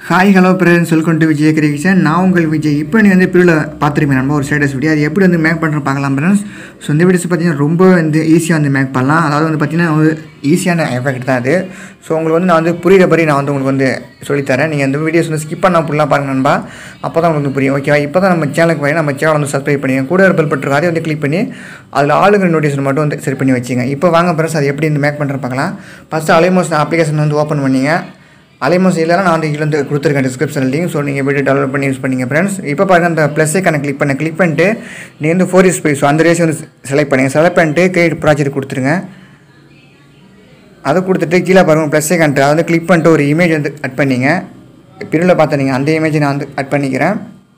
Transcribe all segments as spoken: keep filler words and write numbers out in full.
Hi hello friends, welcome to Vijay creation. நான் உங்கள் விஜய். இப்போ நீ வந்து பிரிவில் பார்த்துருப்பீங்க நம்ம ஒரு ஸ்டேட்டஸ் வீடியோ. அது எப்படி வந்து மேக் பண்ணுற பார்க்கலாம் ஃப்ரெண்ட்ஸ். ஸோ இந்த வீடியோஸ் பார்த்தீங்கன்னா ரொம்ப வந்து ஈஸியாக வந்து மேக் பண்ணலாம். அதாவது வந்து பார்த்தீங்கன்னா ஒரு ஈஸியான எஃபெக்ட் தான் அது. ஸோ உங்களுக்கு வந்து நான் வந்து புரியுற படி நான் வந்து உங்களுக்கு வந்து சொல்லித்தரேன். நீங்கள் இந்த வீடியோஸ் வந்து ஸ்கிப் பண்ணால் ஃபுல்லாக பாருங்க நண்பா, அப்போ தான் உங்களுக்கு புரியும். ஓகேவா? இப்போ தான் நம்ம சேனலுக்கு போய் நம்ம சேனல் வந்து சப்ஸ்கிரைப் பண்ணி கூட ஒரு பெல் பட்டன் அதை வந்து கிளிக் பண்ணி அதில் ஆளுங்கிற நோட்டிஃபிகேஷன் மட்டும் வந்து செட் பண்ணி வச்சுங்க. இப்போ வாங்க ஃப்ரெண்ட்ஸ், அது எப்படி வந்து மேக் பண்ணுற பார்க்கலாம். ஃபஸ்ட்டு அலைமோஸ் அப்ளிகேஷன் வந்து ஓப்பன் பண்ணிங்க. அலைமோஸ் இல்லைனா நான் வந்து இதில் வந்து கொடுத்துருக்கேன் டிஸ்கிரிப்ஷன் லிங்க். ஸோ நீங்கள் வீடியோ டவுன்லோட் பண்ணி யூஸ் பண்ணிங்க ஃப்ரெண்ட்ஸ். இப்போ பாருங்கள், அந்த ப்ளஸ் ஐக்கானை கிளிக் பண்ண கிளிக் பண்ணிட்டு நீங்கள் வந்து ஃபோர் இஸ் ஃபைவ் ஸோ அந்த ரேஸ் வந்து செலக்ட் பண்ணுங்கள். செலக்ட் பண்ணிட்டு கிரியேட் ப்ராஜெக்ட் கொடுத்துருங்க. அதை கொடுத்துட்டு கீழே பாருங்கள் ப்ளஸ் ஐக்கான், அதை வந்து கிளிக் பண்ணிட்டு ஒரு இமேஜ் வந்து அட் பண்ணிங்க. பிரிவில் பார்த்து நீங்கள் அந்த இமேஜை நான் வந்து அட் பண்ணிக்கிறேன்.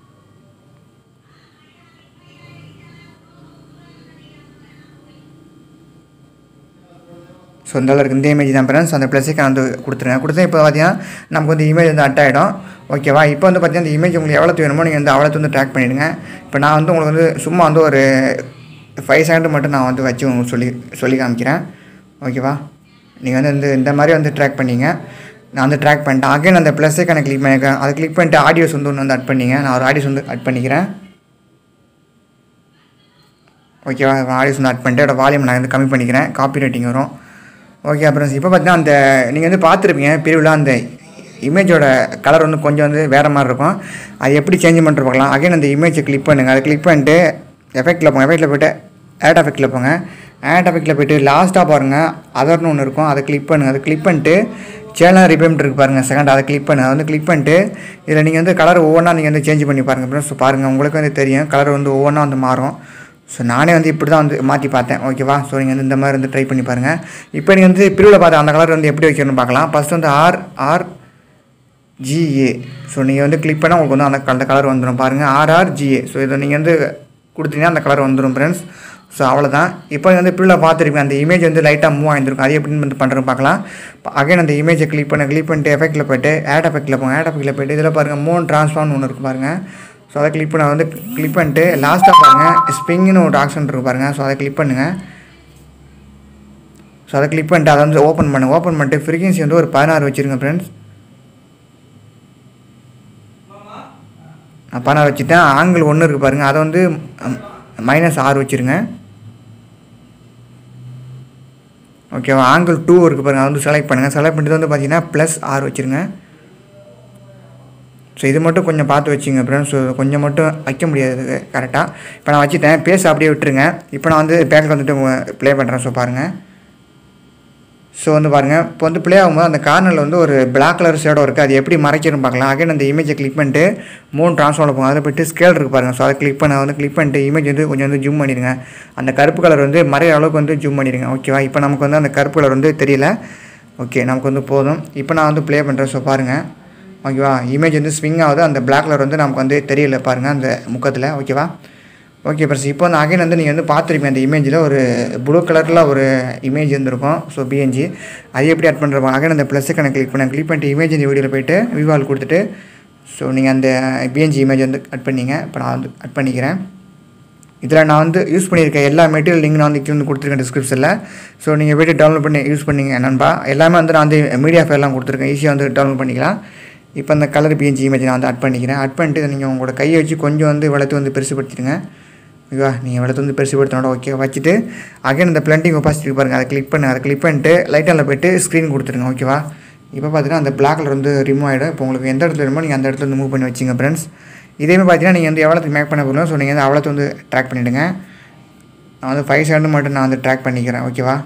ஸோ இந்த அளவுக்கு இந்த இமேஜ் தான் ஃப்ரெண்ட்ஸ். அந்த ப்ளஸுக்கு வந்து கொடுத்துருங்க. கொடுத்தா இப்போ பார்த்தீங்கன்னா நமக்கு வந்து இமேஜ் வந்து அட் ஆகிடும். ஓகேவா? இப்போ வந்து பார்த்தீங்கன்னா இந்த இமேஜ் உங்களுக்கு எவ்வளோ வேணுமோ நீங்கள் வந்து அவ்வளோ வந்து ட்ராக் பண்ணிவிடுங்க. இப்போ நான் வந்து உங்களுக்கு வந்து சும்மா வந்து ஒரு ஃபைவ் செகண்ட் மட்டும் நான் வந்து வச்சு உங்களுக்கு சொல்லி சொல்லி காமிக்கிறேன். ஓகேவா? நீங்கள் வந்து இந்த இந்த மாதிரி வந்து ட்ராக் பண்ணிங்க. நான் வந்து ட்ராக் பண்ணிட்டேன். அகைன் அந்த ப்ளஸுக்கான கிளிக் பண்ணியிருக்கேன். அதை கிளிக் பண்ணிட்டு ஆடியோஸ் வந்து ஒன்று வந்து அட் பண்ணிங்க. நான் ஒரு ஆடியோஸ் வந்து அட் பண்ணிக்கிறேன். ஓகேவா? ஆடியோஸ் வந்து அட் பண்ணிட்டு அதோட வால்யூம் நான் வந்து கம்மி பண்ணிக்கிறேன். காப்பி ரைட்டிங் வரும். ஓகே அப்புறம் இப்போ பார்த்தீங்கன்னா அந்த நீங்கள் வந்து பார்த்துருப்பீங்க பிரிவில் அந்த இமேஜோட கலர் வந்து கொஞ்சம் வந்து வேறு மாதிரி இருக்கும். அது எப்படி சேஞ்ச் பண்ணுற பார்க்கலாம். அகைன் அந்த இமேஜை கிளிக் பண்ணுங்கள். அதை கிளிக் பண்ணிட்டு எஃபெக்ட்டில் போங்க. எஃபெக்ட்டில் போய்ட்டு ஆட் எஃபெக்ட்டில் போங்க. ஆட் எஃபெக்ட்டில் போய்ட்டு லாஸ்ட்டாக பாருங்கள் அதர்னு ஒன்று இருக்கும். அதை கிளிக் பண்ணுங்கள். அதை கிளிக் பண்ணிட்டு சேனல் ரிபேமெண்ட் இருக்குது பாருங்கள் செகண்ட், அதை கிளிக் பண்ணு. அதை வந்து கிளிக் பண்ணிட்டு இதில் நீங்கள் வந்து கலர் ஒவ்வொன்றா நீங்கள் வந்து சேஞ்ச் பண்ணி பாருங்கள். ஸோ பாருங்கள், உங்களுக்கு வந்து தெரியும் கலர் வந்து ஒவ்வொன்றா வந்து மாறும். ஸோ நானே வந்து இப்படி தான் வந்து மாற்றி பார்த்தேன். ஓகேவா? ஸோ நீங்கள் வந்து இந்த மாதிரி வந்து ட்ரை பண்ணி பாருங்கள். இப்போ நீங்கள் வந்து பிரிவில் பார்த்து அந்த கலர் வந்து எப்படி வைக்கணும்னு பார்க்கலாம். ஃபஸ்ட்டு வந்து ஆர் ஆர் ஜிஏ. ஸோ நீங்கள் வந்து கிளிக் பண்ணால் உங்களுக்கு வந்து அந்த அந்த கலர் வந்துடும் பாருங்கள். ஆர்ஆர்ஜிஏ. ஸோ இதை நீங்கள் வந்து கொடுத்தீங்கன்னா அந்த கலர் வந்துடும் ஃப்ரெண்ட்ஸ். ஸோ அவ்வளோதான். இப்போ வந்து பிரிவில் பார்த்துருப்பீங்க அந்த இமேஜ் வந்து லைட்டாக மூவ் ஆகிருக்கும். அது எப்படின்னு வந்து பண்ணுறோம் பார்க்கலாம். அகைன் அந்த இமேஜை கிளிக் பண்ண கிளிக் பண்ணிட்டு எஃபெக்ட்டில் போய்ட்டு ஆட் எஃபெக்ட்டில் போங்க. ஆட் எஃபெக்ட்டில் போய்ட்டு இதில் பாருங்கள் மூணு ட்ரான்ஸ்ஃபார்ம்னு ஒன்று இருக்குது பாருங்கள். ஸோ அதை கிளிக் பண்ண வந்து கிளிக் பண்ணிட்டு லாஸ்ட்டாக பாருங்கள் ஸ்ப்ரிங்னு ஒரு ஆப்ஷன் இருக்குது பாருங்கள். ஸோ அதை கிளிக் பண்ணுங்கள். ஸோ அதை கிளிக் பண்ணிட்டு அதை வந்து ஓப்பன் பண்ணுங்கள். ஓப்பன் பண்ணிட்டு ஃப்ரீக்வன்சி வந்து ஒரு பதினாறு வச்சுருங்க ஃப்ரெண்ட்ஸ். நான் பதினாறு வச்சுட்டேன். ஆங்கிள் ஒன்று இருக்குது பாருங்கள், அதை வந்து மைனஸ் ஆறு வச்சுருங்க. ஓகேவா? ஆங்கிள் டூ இருக்குது பாருங்கள், அதை வந்து செலக்ட் பண்ணுங்கள். செலக்ட் பண்ணிட்டு வந்து பார்த்தீங்கன்னா ப்ளஸ் ஆறு வச்சுருங்க. ஸோ இது மட்டும் கொஞ்சம் பார்த்து வச்சுங்க ஃப்ரெண்ட்ஸ். ஸோ கொஞ்சம் மட்டும் வைக்க முடியாது கரெக்டாக. இப்போ நான் வச்சுட்டேன். பேஸ் அப்படியே விட்டுருங்க. இப்போ நான் வந்து பேக்கில் வந்துட்டு ப்ளே பண்ணுறேன். ஸோ பாருங்கள். ஸோ வந்து பாருங்கள், இப்போ வந்து ப்ளே ஆகும்போது அந்த கார்னரில் வந்து ஒரு பிளாக் கலர் ஷேடோ இருக்குது. அது எப்படி மறைச்சிடும் பார்க்கலாம். அகைன் அந்த இமேஜை கிளிக் பண்ணிட்டு மூணு ட்ரான்ஸ்ஃபார்மில் போங்க. அதில் போய்ட்டு ஸ்கேல் இருக்குது பாருங்கள். ஸோ அதை கிளிக் பண்ண வந்து கிளிக் பண்ணிட்டு இமேஜ் வந்து கொஞ்சம் வந்து ஜூம் பண்ணிடுங்க. அந்த கருப்பு கலர் வந்து மறைய அளவுக்கு வந்து ஜூம் பண்ணிடுங்க. ஓகேவா? இப்போ நமக்கு வந்து அந்த கருப்பு கலர் வந்து தெரியல. ஓகே, நமக்கு வந்து போதும். இப்போ நான் வந்து ப்ளே பண்ணுறேன். ஸோ பாருங்கள். ஓகேவா? இமேஜ் வந்து ஸ்விங் ஆகுது. அந்த பிளாக் கலர் வந்து நமக்கு வந்து தெரியல பாருங்கள் அந்த முக்கத்தில். ஓகேவா? ஓகே ஃப்ரெண்ட்ஸ், இப்போ வந்து அகைன் வந்து நீங்கள் வந்து பார்த்துருப்பீங்க அந்த இமேஜில் ஒரு ப்ளூ கலரில் ஒரு இமேஜ் வந்துருக்கும். ஸோ பிஎன்ஜி அது எப்படி ஆட் பண்ணுறப்போ அகைன் அந்த ப்ளஸ்ஸுக்கான கிளிக் பண்ண கிளிக் பண்ணிட்டு இமேஜ் இந்த வீடியோவில் போய்ட்டு விவால் கொடுத்துட்டு ஸோ நீங்கள் அந்த பிஎன்ஜி இமேஜ் வந்து அட் பண்ணிங்க. இப்போ நான் வந்து அட் பண்ணிக்கிறேன். இதில் நான் வந்து யூஸ் பண்ணியிருக்கேன் எல்லா மெட்டீரியல் லிங்க் நான் வந்து கீழே வந்து கொடுத்துருக்கேன் டிஸ்கிரிப்ஷனில். ஸோ நீங்கள் போய்ட்டு டவுன்லோட் பண்ணி யூஸ் பண்ணிங்க நண்பா. எல்லாமே வந்து நான் வந்து மீடியா ஃபைல்லாம் கொடுத்துருக்கேன், ஈஸியாக வந்து டவுன்லோட் பண்ணிக்கலாம். இப்போ அந்த கலர் பிஎன்ஜி இமேஜ் நான் வந்து அட் பண்ணிக்கிறேன். அட் பண்ணிட்டு நீங்கள் உங்களோட கையை வச்சு கொஞ்சம் வந்து வளர்த்து வந்து பெருசுப்படுத்திடுங்க. ஓகேவா? நீங்கள் வளர்த்து வந்து பெருசுப்படுத்தினோட ஓகே வச்சுட்டு அகைன் இந்த பிளண்டிங் ஒப்பாசிட்டி பாருங்கள், அதை கிளிக் பண்ணு. அதை கிளிக் பண்ணிட்டு லைட்டாக போய்ட்டு ஸ்க்ரீன் கொடுத்துருங்க. ஓகேவா? இப்போ பார்த்தீங்கன்னா அந்த பிளாக் கலர் வந்து ரிமூவ் ஆகிடும். இப்போ உங்களுக்கு எந்த இடத்துல வேணுமோ நீங்கள் அந்த இடத்துல வந்து மூவ் பண்ணி வச்சிங்க ஃப்ரெண்ட்ஸ். இதேமாதிரி பார்த்தீங்கன்னா நீங்கள் வந்து எவ்வளோத்துக்கு மேக் பண்ண போகிறோம். ஸோ நீங்கள் வந்து அவ்வளோத்து வந்து ட்ராக் பண்ணிவிடுங்க. நான் வந்து ஃபைவ் செகண்ட் மட்டும் நான் வந்து ட்ராக் பண்ணிக்கிறேன். ஓகேவா?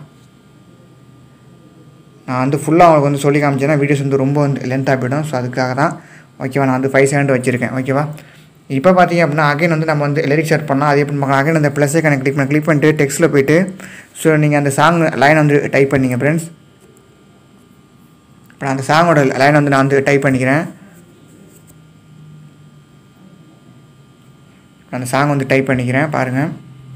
நான் வந்து ஃபுல்லாக அவங்களுக்கு வந்து சொல்லி காமிச்சேன்னா வீடியோஸ் வந்து ரொம்ப வந்து லென்த்தாக போய்டும். ஸோ அதுக்காக தான். ஓகேவா? நான் வந்து ஃபைவ் செகண்ட் வச்சுருக்கேன். ஓகேவா? இப்போ பார்த்தீங்க அப்படின்னா அகைன் வந்து நம்ம வந்து லிரிக்ஸ் ஷேர் பண்ணால் அதே பண்ணி பார்க்கலாம். அகைன் அந்த ப்ளஸ்ஸை கனெக்ட் கிளிக் பண்ணி கிளிக் பண்ணிட்டு டெக்ஸ்ட்டில் போய்ட்டு ஸோ நீங்கள் அந்த சாங் லைன் வந்து டைப் பண்ணிங்க ஃப்ரெண்ட்ஸ். இப்போ நான் அந்த சாங்கோட லைன் வந்து நான் வந்து டைப் பண்ணிக்கிறேன். அந்த சாங் வந்து டைப் பண்ணிக்கிறேன் பாருங்கள்.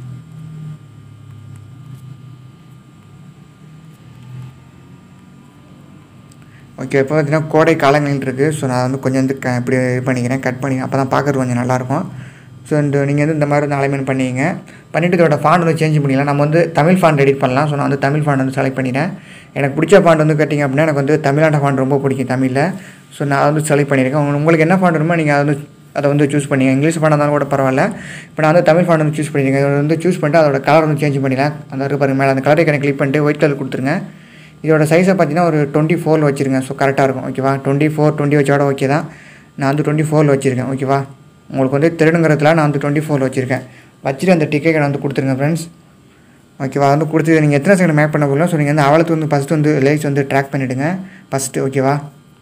ஓகே, இப்போ பார்த்தீங்கன்னா கோடை காலங்கள் இருக்குது. ஸோ நான் வந்து கொஞ்சம் வந்து க இப்படி இது பண்ணிக்கிறேன், கட் பண்ணி அப்போ தான் பார்க்குறது கொஞ்சம் நல்லாயிருக்கும். ஸோ இந்த நீங்கள் வந்து இந்த மாதிரி வந்து அலைன்மெண்ட் பண்ணிங்க பண்ணிவிட்டு இதோட ஃபாண்ட் வந்து சேஞ்ச் பண்ணிக்கலாம். நம்ம வந்து தமிழ் ஃபாண்ட் எடிட் பண்ணலாம். ஸோ நான் வந்து தமிழ் ஃபாண்ட் வந்து செலக்ட் பண்ணிட்டேன். எனக்கு பிடிச்ச ஃபாண்ட் வந்து கேட்டிங்க அப்படின்னா எனக்கு வந்து தமிழ்நாடு ஃபாண்ட் ரொம்ப பிடிக்கும் தமிழில். ஸோ நான் வந்து செலக்ட் பண்ணியிருக்கேன். உங்களுக்கு என்ன ஃபாண்ட் வேணுமோ நீங்கள் அதை வந்து அதை வந்து சூஸ் பண்ணிங்க. இங்கிலீஷ் ஃபாண்ட் இருந்தாலும் கூட பரவாயில்ல. இப்போ நான் வந்து தமிழ் ஃபாண்ட் வந்து சூஸ் பண்ணியிருக்கேன். இதை வந்து சூஸ் பண்ணிட்டு அதோட கலர் வந்து சேஞ்ச் பண்ணிடலாம். அந்த இருக்க பாருங்க மேலே அந்த கலரை கிளிக் பண்ணிட்டு ஒயிட் கலர் கொடுத்துருங்க. இதோட சைஸை பார்த்தீங்கன்னா ஒரு டுவெண்ட்டி ஃபோரில் வச்சுருங்க. ஸோ கரெக்டாக இருக்கும் ஓகேவா. டுவெண்ட்டி ஃபோர் டுவெண்ட்டி வச்சோட ஓகே தான். நான் வந்து டுவெண்ட்டி ஃபோரில் வச்சுருக்கேன் ஓகேவா. உங்களுக்கு வந்து திருடுங்கிறதுல நான் வந்து டுவெண்ட்டி ஃபோரில் வச்சுருக்கேன். வச்சுட்டு அந்த டிக்கெட் வந்து கொடுத்துருங்க ஃப்ரெண்ட்ஸ் ஓகேவா. வந்து கொடுத்து நீங்கள் எத்தனை செகண்ட் மேப் பண்ண போகலாம். ஸோ நீங்கள் வந்து அவளுக்கு வந்து ஃபஸ்ட்டு வந்து லைட்ஸ் வந்து ட்ராக் பண்ணிவிடுங்க ஃபஸ்ட்டு ஓகேவா.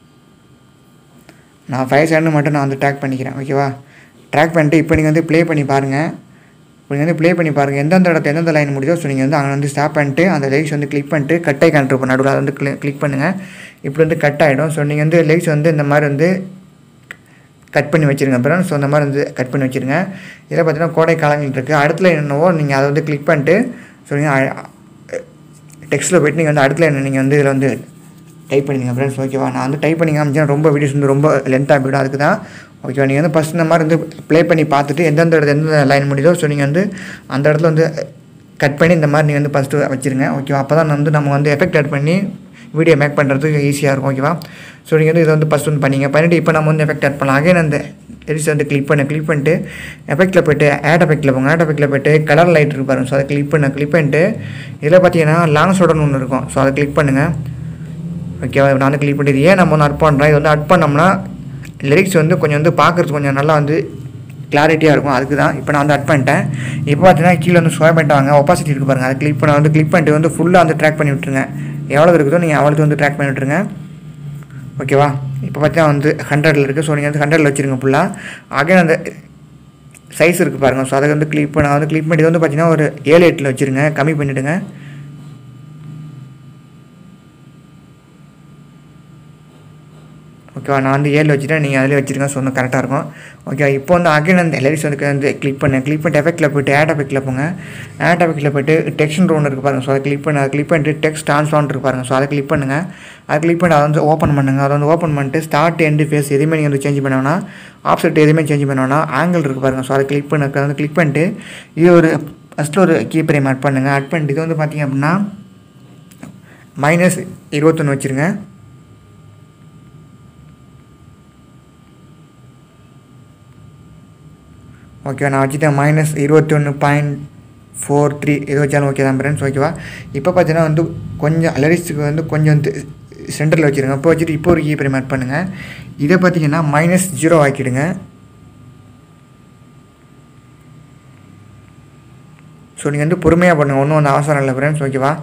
நான் ஃபைவ் செகண்ட் மட்டும் நான் வந்து ட்ராக் பண்ணிக்கிறேன் ஓகேவா. ட்ராக் பண்ணிட்டு இப்போ நீங்கள் வந்து ப்ளே பண்ணி பாருங்கள். இப்போ நீங்கள் வந்து ப்ளே பண்ணி பாருங்கள் எந்தெந்த இடத்துல எந்தெந்த லைன் முடியுதோ. ஸோ நீங்கள் வந்து அங்கே வந்து ஸ்டாப் பண்ணிட்டு அந்த லைட்ஸ் வந்து கிளிக் பண்ணிட்டு கட் ஆகி கான்ட்ரு பண்ண நடுவில் அதை வந்து கிளிக் பண்ணுங்கள். இப்படி வந்து கட் ஆகிடும். ஸோ நீங்கள் வந்து லைட்ஸ் வந்து இந்த மாதிரி வந்து கட் பண்ணி வச்சுருங்க அப்புறம். ஸோ அந்த மாதிரி வந்து கட் பண்ணி வச்சுருங்க. இதில் பார்த்தீங்கன்னா கோடை காலங்கள் இருக்குது. அடுத்த என்னவோ நீங்கள் அதை வந்து கிளிக் பண்ணிட்டு ஸோ நீங்கள் டெக்ஸ்ட்டில் போய்ட்டு நீங்கள் வந்து அடுத்த என்ன நீங்கள் வந்து இதில் வந்து டைப் பண்ணிங்க ஃப்ரெண்ட்ஸ் ஓகேவா. நான் வந்து டைப் பண்ணி காமிச்சேன் ரொம்ப வீடியோஸ் வந்து ரொம்ப லென்த்தாக போய்டும். அதுக்கு தான் ஓகேவா. நீங்கள் வந்து ஃபஸ்ட் இந்த மாதிரி வந்து ப்ளே பண்ணி பார்த்துட்டு எந்தெந்த இடத்துல எந்த லைன் முடியுதோ ஸோ நீங்கள் வந்து அந்த இடத்துல வந்து கட் பண்ணி இந்த மாதிரி நீங்கள் வந்து ஃபஸ்ட்டு வச்சுருங்க ஓகேவா. அப்போ தான் வந்து நம்ம வந்து எஃபெக்ட் ஆட் பண்ணி வீடியோ மேக் பண்ணுறதுக்கு ஈஸியாக இருக்கும் ஓகேவா. ஸோ நீங்கள் வந்து இதை வந்து ஃபஸ்ட் வந்து பண்ணிங்க பண்ணிவிட்டு இப்போ நம்ம வந்து எஃபெக்ட் ஆட் பண்ணலாம். அகைன் அந்த எடிஸ் வந்து கிளிக் பண்ண கிளிக் பண்ணிட்டு எஃபெக்ட்டில் போய்ட்டு ஆட் எஃபெக்ட்டில் போங்க. ஆட் எஃபெக்ட்டில் போய்ட்டு கலர் லைட் இருக்கு பாருங்க. ஸோ அதை கிளிக் பண்ண கிளிக் பண்ணிட்டு இதில் பார்த்தீங்கன்னா லாங் ஷோடர்னு ஒன்று இருக்கும். ஸோ அதை கிளிக் பண்ணுங்கள் ஓகேவா. நான் வந்து கிளிக் பண்ணிட்டு ஏன் நம்ம வந்து அட் பண்ணுறோம். இது வந்து அட் பண்ணோம்னா லிரிக்ஸ் வந்து கொஞ்சம் வந்து பார்க்குறதுக்கு கொஞ்சம் நல்லா வந்து கிளாரிட்டியாக இருக்கும். அதுக்கு தான் இப்போ நான் வந்து அட் பண்ணிட்டேன். இப்போ பார்த்தீங்கன்னா கீழே வந்து ஸ்வைப் பண்ணிட்டு வாங்க. ஒப்பாசிட்டி இருக்குது பாருங்கள். அதை கிளிக் பண்ண வந்து கிளிக் பண்ணிட்டு வந்து ஃபுல்லாக வந்து ட்ராக் பண்ணி விட்டுருங்க. எவ்வளோ இருக்குதோ நீங்கள் அவ்வளோக்கு வந்து ட்ராக் பண்ணி விட்டுருங்க ஓகேவா. இப்போ பார்த்தீங்கன்னா வந்து ஹண்ட்ரடில் இருக்குது. ஸோ நீங்கள் வந்து ஹண்ட்ரடில் வச்சுருங்க ஃபுல்லாக. அகைன் அந்த சைஸ் இருக்குது பாருங்கள். ஸோ அதை வந்து கிளிக் பண்ண வந்து கிளிக் பண்ணி வந்து பார்த்தீங்கன்னா ஒரு ஏழு எட்டில் வச்சுருங்க. கம்மி பண்ணிவிடுங்க ஓகேவா. நான் வந்து ஏழில் வச்சுட்டேன். நீங்கள் அதிலே வச்சுருங்க. ஸோ வந்து கரெக்டாக இருக்கும் ஓகே. இப்போ வந்து அகைன் அந்த லிரிக்ஸ் வந்து வந்து கிளிக் பண்ணு கிளிக் பண்ணிட்டு எஃபெக்ட்டில் போய்ட்டு ஆட் எஃபெக்ட்டில் போங்க. ஆட் எஃபெக்ட்டில் போய்ட்டு டெக்ஸ்ட் ஒன்று இருக்குது பாருங்கள். ஸோ அதை கிளிக் பண்ணி அதை கிளிக் பண்ணிட்டு டெக்ஸ்ட் ட்ரான்ஸ்ஃபார்ம் இருக்கு பாருங்கள். ஸோ அதை கிளிக் பண்ணுங்கள். அதை கிளிக் பண்ணி அதை வந்து ஓப்பன் பண்ணுங்கள். அதை வந்து ஓப்பன் பண்ணிட்டு ஸ்டார்ட் எண்டு ஃபேஸ் எதுவுமே நீங்கள் வந்து சேஞ்ச் பண்ணோன்னா ஆப்செட் எதுவுமே சேஞ்ச் பண்ணோன்னா ஆங்கிள் இருக்குது பாருங்கள். ஸோ அதை கிளிக் பண்ண அதை வந்து கிளிக் பண்ணிட்டு இது ஒரு ஃபஸ்ட்டில் ஒரு கீ பிரேம் ஆட் பண்ணுங்கள். ஆட் பண்ணிட்டு இது வந்து பார்த்திங்க அப்படின்னா மைனஸ் இருபத்தொன்று வச்சுருங்க. ஓகேவா. நான் வச்சுட்டேன் மைனஸ் இருபத்தி ஒன்று பாயிண்ட் ஃபோர் த்ரீ இது வச்சாலும் ஓகே தான் ஃப்ரெண்ட்ஸ் ஓகேவா. இப்போ பார்த்தீங்கன்னா வந்து கொஞ்சம் லிரிக்ஸுக்கு வந்து கொஞ்சம் வந்து சென்டரில் வச்சுருங்க. இப்போ வச்சுட்டு இப்போ ஒரு கீ பிரேம் ஆட் பண்ணுங்கள். இதை பார்த்தீங்கன்னா மைனஸ் ஜீரோ ஆக்கிடுங்க. ஸோ நீங்கள் வந்து பொறுமையாக பண்ணுங்கள். ஒன்றும் வந்து அவசரம் இல்லை ஃப்ரெண்ட்ஸ் ஓகேவா.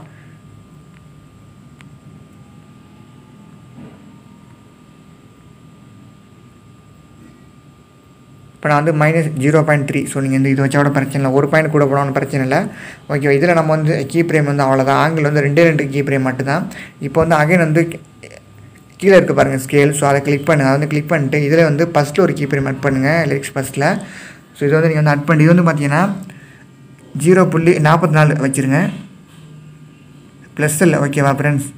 இப்போ நான் வந்து minus zero point three. So நீங்கள் வந்து இது வச்சோட பிரச்சனை இல்லை. ஒரு பாயிண்ட் கூட போடணும் பிரச்சனை இல்லை ஓகேவா. இதில் நம்ம வந்து கீ பிரேம் வந்து அவ்வளோதான். ஆங்கிள் வந்து ரெண்டே ரெண்டு கீ பிரேம் மட்டும் தான். இப்போ வந்து அகைன் வந்து கீழே இருக்க பாருங்கள் ஸ்கேல். ஸோ அதை கிளிக் பண்ணுங்கள். அதை வந்து கிளிக் பண்ணிட்டு இதில் வந்து ஃபஸ்ட்டில் ஒரு கீ பிரேம் ஆட் பண்ணுங்கள் லிரிக்ஸ் ஃபஸ்ட்டில். ஸோ இது வந்து நீங்கள் வந்து ஆட் பண்ணி இது வந்து பார்த்தீங்கன்னா ஜீரோ புள்ளி நாற்பத்தி நாலு வச்சுருங்க ப்ளஸ் இல்லை ஓகேவா ஃப்ரெண்ட்ஸ்.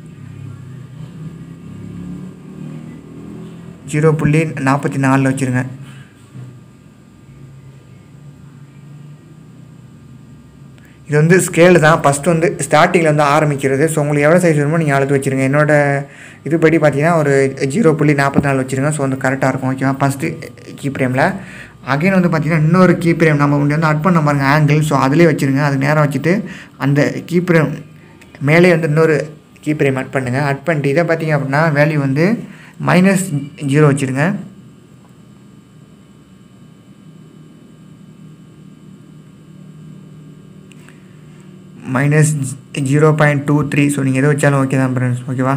ஜீரோ புள்ளி நாற்பத்தி நாலில் வச்சுருங்க. இது வந்து ஸ்கேலு தான். ஃபஸ்ட்டு வந்து ஸ்டார்டிங்கில் வந்து ஆரம்பிக்கிறது. ஸோ உங்களுக்கு எவ்வளோ சைஸ் வேணுமோ நீங்கள் அழுத்து வச்சுருங்க. என்னோடய இதுபடி பார்த்தீங்கன்னா ஒரு ஜீரோ புள்ளி நாற்பத்தி நாலு வச்சுருங்க. ஸோ வந்து கரெக்டாக இருக்கும் ஓகேவா. ஃபஸ்ட்டு கீ பிரேமில் அகைன் வந்து பார்த்திங்கன்னா இன்னொரு கீ பிரேம் நம்ம வந்து அட் பண்ண பாருங்க ஆங்கிள். ஸோ அதிலே வச்சுருங்க. அது நேரம் வச்சுட்டு அந்த கீ பிரேம் மேலே வந்து இன்னொரு கீ பிரேம் ஆட் பண்ணுங்கள். ஆட் பண்ணிட்டு இதை பார்த்திங்க அப்படின்னா வேல்யூ வந்து மைனஸ் ஜீரோ வச்சுருங்க. Minus zero point two three. So நீங்கள் எதை வச்சாலும் ஓகே தான் ஃப்ரெண்ட்ஸ் ஓகேவா.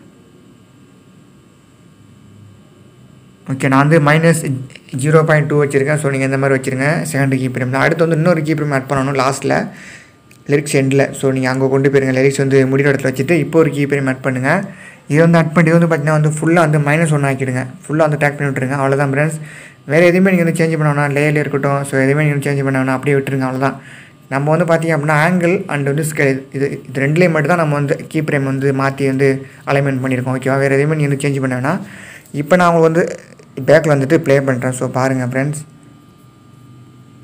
ஓகே நான் வந்து மைனஸ் ஜீரோ பாயிண்ட் டூ வச்சுருக்கேன். ஸோ நீங்கள் இந்த மாதிரி வச்சுருங்க செகண்ட் கீ பிரேம். அடுத்து வந்து இன்னொரு கீ பிரேம் ஆட் பண்ணணும் லாஸ்ட்டில் லிரிக்ஸ் எண்டில். ஸோ நீங்கள் அங்கே கொண்டு போயிருங்க. லிரிக்ஸ் வந்து முடிகிற இடத்துல வச்சுட்டு இப்போ ஒரு கீ பிரேம் ஆட் பண்ணுங்கள். இது வந்து ஆட் பண்ணி வந்து பார்த்தீங்கன்னா வந்து ஃபுல்லாக வந்து மைனஸ் ஒன்று ஆக்கிடுங்க. ஃபுல்லாக வந்து டேக் பண்ணி விட்டுருங்க. அவ்வளோதான் ஃப்ரெண்ட்ஸ். வேறு எதுவுமே நீங்கள் வந்து சேஞ்ச் பண்ணணும்னா லேயரில் இருக்கட்டும். ஸோ எதுவுமே நீங்கள் சேஞ்ச் பண்ணணும்னா அப்படியே விட்டுருங்க. அவ்வளோதான். நம்ம வந்து பார்த்திங்க அப்படின்னா ஆங்கிள் அண்ட் வந்து ஸ்கேல் இது இது ரெண்டுலேயும் மட்டும் தான் நம்ம வந்து கீ பிரேம் வந்து மாற்றி வந்து அலைன்மெண்ட் பண்ணியிருக்கோம் ஓகேவா. வேறு எதுவுமே நீங்கள் வந்து சேஞ்ச் பண்ண வேணாம். இப்போ நான் உங்களுக்கு வந்து பேக்கில் வந்துட்டு ப்ளே பண்ணுறேன். ஸோ பாருங்கள் ஃப்ரெண்ட்ஸ்.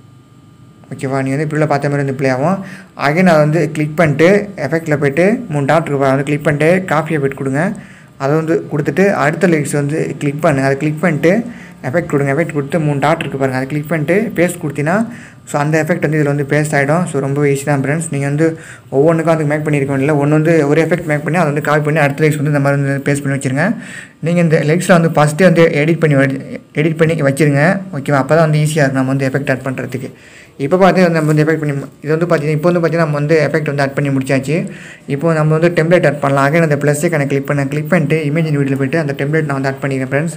ஓகேவா. நீங்கள் வந்து இப்படிலாம் பார்த்த மாதிரி வந்து ப்ளே ஆகும். அகைன் அதை வந்து கிளிக் பண்ணிட்டு எஃபெக்டில் போய்ட்டு மூணு டாட் ரூபா வந்து கிளிக் பண்ணிட்டு காப்பி எஃபெக்ட் கொடுங்க. அதை வந்து கொடுத்துட்டு அடுத்த லிரிக்ஸ் வந்து கிளிக் பண்ணு. அதை கிளிக் பண்ணிட்டு எஃபெக்ட் கொடுங்க. எஃபெக்ட் கொடுத்து மூணு டாட் இருக்குது பாருங்கள், அதை கிளிக் பண்ணிட்டு பேஸ்ட் கொடுத்தீங்கன்னா ஸோ அந்த எஃபெக்ட் வந்து இதில் வந்து பேஸ்ட் ஆகிடும். ஸோ ரொம்ப ஈஸி தான் ஃப்ரெண்ட்ஸ். நீங்கள் வந்து ஒவ்வொன்றுக்கும் வந்து மேக் பண்ணியிருக்கோம் இல்லை, ஒன்று வந்து ஒரு எஃபெக்ட் மேக் பண்ணி அதை வந்து காப்பி பண்ணி அடுத்த லிரிக்ஸ் வந்து இந்த மாதிரி வந்து பேஸ்ட் பண்ணி வச்சுருங்க. நீங்கள் இந்த லிரிக்ஸில் வந்து ஃபஸ்ட்டு வந்து எடிட் பண்ணி எடிட் பண்ணி வச்சுருங்க. ஓகேவா. அப்போ தான் வந்து ஈஸியாக இருக்கும் நம்ம வந்து எஃபெக்ட் ஆட் பண்ணுறதுக்கு. இப்போ பார்த்தீங்கன்னா நம்ம வந்து எஃபெக்ட் பண்ணி இது வந்து பார்த்தீங்கன்னா இப்போ வந்து பார்த்தீங்கன்னா நம்ம வந்து எஃபெக்ட் வந்து ஆட் பண்ணி முடிச்சாச்சு. இப்போ நம்ம வந்து டெம்ப்ளேட் ஆட் பண்ணலாம். அகைன் அந்த ப்ளஸ் ஐக்கானை கிளிக் பண்ண கிளிக் பண்ணிட்டு இமேஜ் வீடியோவில் போய்ட்டு அந்த டெம்ப்ளேட் நான் வந்து ஆட் பண்ணிக்கிறேன் ஃப்ரெண்ட்ஸ்.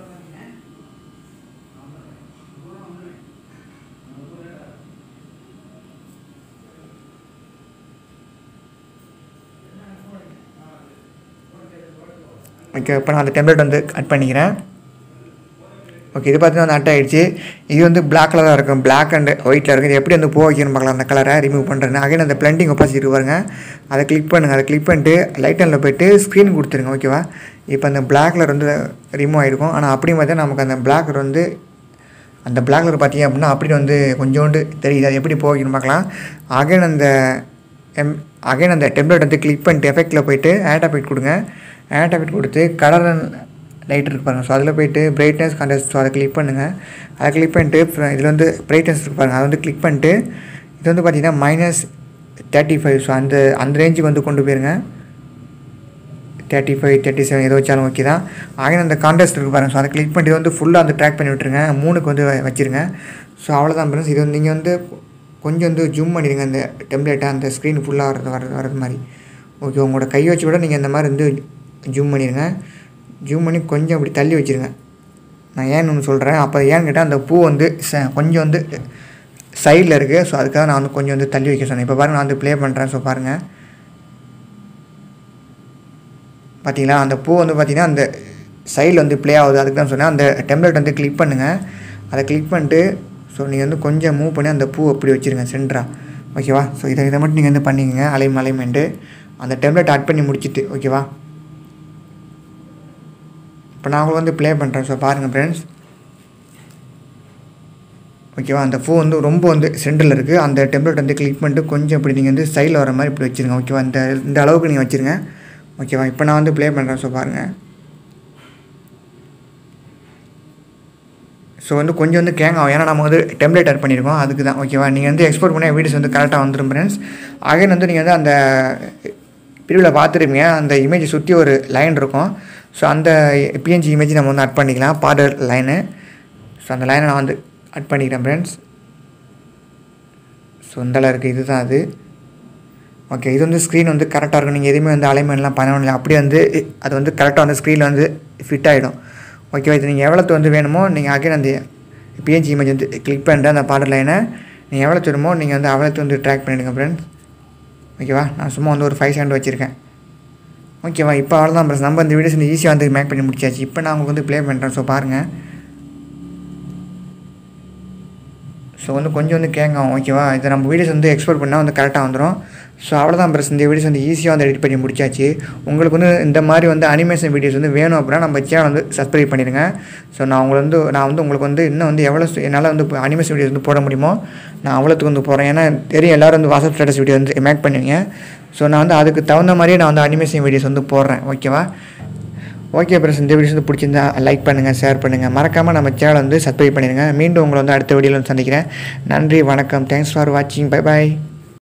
ஓகே, இப்போ நான் அந்த டெம்ப்ளேட் வந்து ஆட் பண்ணிக்கிறேன். ஓகே, இது பார்த்தீங்கன்னா வந்து அட் ஆகிடுச்சு. இது வந்து பிளாக் கலராக இருக்கும், பிளாக் அண்ட் ஒயிட்டில் இருக்குது. இது எப்படி வந்து பூ வைக்கணும்னு பார்க்கலாம். அந்த கலரை ரிமூவ் பண்ணுறேன்னு அகைன் அந்த பிளண்டிங் ஒப்பாசிட்டி பாருங்க, அதை கிளிக் பண்ணுங்கள். அதை கிளிக் பண்ணிட்டு லைட் அண்டில் போய்ட்டு ஸ்க்ரீன் கொடுத்துருங்க. ஓகேவா. இப்போ அந்த பிளாக் கலர் வந்து ரிமூவ் ஆகிருக்கும். ஆனால் அப்படியும் பார்த்தா நமக்கு அந்த பிளாக் கலர் வந்து அந்த பிளாக் கலர் பார்த்தீங்க அப்படின்னா அப்படி வந்து கொஞ்சோண்டு தெரியுது. அது எப்படி போகணும்னு பார்க்கலாம். அகைன் அந்த எம் அகைன் அந்த டெம்ப்ளேட் வந்து கிளிக் பண்ணிட்டு எஃபெக்டில் போய்ட்டு ஆட் எஃபெக்ட் கொடுங்க. ஆட் எஃபெக்ட் கொடுத்து கலர் லைட் இருக்கு பாருங்கள். ஸோ அதில் போய்ட்டு பிரைட்னஸ் கான்ட்ராஸ்ட், ஸோ அதை கிளிக் பண்ணுங்கள். அதை கிளிக் பண்ணிட்டு இதில் வந்து பிரைட்னஸ் இருக்கு பாருங்கள், அதை வந்து கிளிக் பண்ணிட்டு இது வந்து பார்த்திங்கன்னா மைனஸ் தேர்ட்டி ஃபைவ் ஸோ அந்த அந்த ரேஞ்சுக்கு வந்து கொண்டு போயிருங்க. தேர்ட்டி ஃபைவ் தேர்ட்டி செவன் எது வச்சாலும் ஓகே தான். ஆகின அந்த கான்ட்ராஸ்ட் இருக்குது பாருங்கள். ஸோ அதை கிளிக் பண்ணிட்டு வந்து ஃபுல்லாக வந்து ட்ராக் பண்ணி விட்டுருங்க. மூணுக்கு வந்து வச்சுருங்க. ஸோ அவ்வளோதான் ஃப்ரெண்ட்ஸ். இது வந்து நீங்கள் வந்து கொஞ்சம் வந்து ஜூம் பண்ணிடுங்க அந்த டெம்ப்ளேட்டை, அந்த ஸ்க்ரீன் ஃபுல்லாக வரது வர வரது மாதிரி. ஓகே, உங்களோட கை வச்சு கூட நீங்கள் இந்த மாதிரி வந்து ஜூம் பண்ணிடுங்க. ஜூம் பண்ணி கொஞ்சம் அப்படி தள்ளி வச்சுருங்க. நான் ஏன்னு ஒன்று சொல்கிறேன். அப்போ ஏன்னு கேட்டால் அந்த பூ வந்து ச கொஞ்சம் வந்து சைடில் இருக்குது. ஸோ அதுக்காக நான் வந்து கொஞ்சம் வந்து தள்ளி வைக்க சொன்னேன். இப்போ பாருங்கள், நான் வந்து ப்ளே பண்ணுறேன். ஸோ பாருங்கள், பார்த்தீங்களா அந்த பூ வந்து பார்த்திங்கன்னா அந்த சைடில் வந்து ப்ளே ஆகுது. அதுக்கு தான் சொன்னேன். அந்த டெம்ப்ளேட் வந்து கிளிக் பண்ணுங்கள். அதை கிளிக் பண்ணிட்டு ஸோ நீங்கள் வந்து கொஞ்சம் மூவ் பண்ணி அந்த பூ அப்படி வச்சுருங்க சென்டராக. ஓகேவா. ஸோ இதை இதை மட்டும் நீங்கள் வந்து பண்ணிக்கங்க. அலைம் அலைமெண்ட்டு அந்த டெம்ப்ளேட் ஆட் பண்ணி முடிச்சுட்டு. ஓகேவா. இப்போ நான் உங்களுக்கு வந்து ப்ளே பண்ணுறேன். ஸோ பாருங்கள் ஃப்ரெண்ட்ஸ். ஓகேவா. அந்த பூ வந்து ரொம்ப வந்து சென்டரில் இருக்குது. அந்த டெம்ப்ளேட் வந்து கிளிக் பண்ணிட்டு கொஞ்சம் இப்படி நீங்கள் வந்து சைடில் வர மாதிரி இப்படி வச்சுருங்க. ஓகேவா. இந்த இந்த அளவுக்கு நீங்கள் வச்சுருங்க. ஓகேவா. இப்போ நான் வந்து ப்ளே பண்ணுறேன். ஸோ பாருங்கள். ஸோ வந்து கொஞ்சம் வந்து கேங் ஆகும், ஏன்னா நம்ம வந்து டெம்ப்ளேட் ஆட் பண்ணியிருக்கோம், அதுக்கு தான். ஓகேவா. நீங்கள் வந்து எக்ஸ்போர்ட் பண்ண வீடியோஸ் வந்து கரெக்டாக வந்துடும் ஃப்ரெண்ட்ஸ். அகைன் வந்து நீங்கள் வந்து அந்த பிரிவில் பார்த்துருப்பீங்க, அந்த இமேஜை சுற்றி ஒரு லைன் இருக்கும். ஸோ அந்த பிஎன்ஜி இமேஜ் நம்ம வந்து ஆட் பண்ணிக்கலாம், பார்டர் லைனு. ஸோ அந்த லைனை நான் வந்து ஆட் பண்ணிக்கிறேன் ஃப்ரெண்ட்ஸ். ஸோ இந்தளவு இருக்குது, இது தான் அது. ஓகே, இது வந்து ஸ்க்ரீன் வந்து கரெக்டாக இருக்கும். நீங்கள் எதுவுமே வந்து அலைன்மெண்ட்லாம் பண்ணணும் இல்லை, அப்படியே வந்து அது வந்து கரெக்டாக வந்து ஸ்க்ரீனில் வந்து ஃபிட் ஆகிடும். ஓகேவா. இது நீங்கள் எவ்வளோத்து வந்து வேணுமோ நீங்கள் அகைன் அந்த பிஎன்ஜி இமேஜ் வந்து கிளிக் பண்ணிட்டு அந்த பார்டர் லைனை நீங்கள் எவ்வளோ வேணுமோ நீங்கள் வந்து அவ்வளோத்து வந்து ட்ராக் பண்ணிவிடுங்க ஃப்ரெண்ட்ஸ். ஓகேவா. நான் சும்மா வந்து ஒரு ஃபைவ் செகண்ட் வச்சுருக்கேன். ஓகேவா. இப்போ அவ்வளோதான் ஃப்ரெண்ட்ஸ். நம்ம இந்த வீடியோஸ் வந்து ஈஸியாக வந்து மேக் பண்ணி முடிச்சாச்சு. இப்போ நான் உங்களுக்கு வந்து ப்ளே பண்ணுறேன். ஸோ பாருங்கள். ஸோ வந்து கொஞ்சம் வந்து கேங் ஆகும். ஓகேவா. இதை நம்ம வீடியோஸ் வந்து எக்ஸ்போர்ட் பண்ணால் வந்து கரெக்டாக வந்துடும். ஸோ அவ்வளோதான் ஃப்ரெண்ட்ஸ். இந்த வீடியோஸ் வந்து ஈஸியாக வந்து எடிட் பண்ணி முடிச்சாச்சு. உங்களுக்கு வந்து இந்த மாதிரி வந்து அனிமேஷன் வீடியோஸ் வந்து வேணும் அப்படின்னா நம்ம சேனல் வந்து சப்ஸ்கிரைப் பண்ணிடுங்க. ஸோ நான் உங்களை வந்து நான் வந்து உங்களுக்கு வந்து இன்னும் வந்து எவ்வளோ என்னால் வந்து அனிமேஷன் வீடியோஸ் வந்து போட முடியுமோ நான் அவ்வளோத்துக்கு வந்து போகிறேன். ஏன்னா தெரியும் எல்லோரும் வந்து வாட்ஸ்அப் ஸ்டேட்டஸ் வீடியோ வந்து மேக் பண்ணுவீங்க. ஸோ நான் வந்து அதுக்கு தகுந்த மாதிரியே நான் வந்து அனிமேஷன் வீடியோஸ் வந்து போடுறேன். ஓகேவா. ஓகே ஃப்ரெண்ட்ஸ், இந்த வீடியோஸ் வந்து பிடிச்சிருந்தா லைக் பண்ணுங்கள், ஷேர் பண்ணுங்கள், மறக்காமல் நம்ம சேனல் வந்து சப்ஸ்கிரைப் பண்ணிடுங்க. மீண்டும் உங்களை வந்து அடுத்த வீடியோவில் வந்து சந்திக்கிறேன். நன்றி, வணக்கம், தேங்க்ஸ் ஃபார் வாட்சிங், பை பாய்.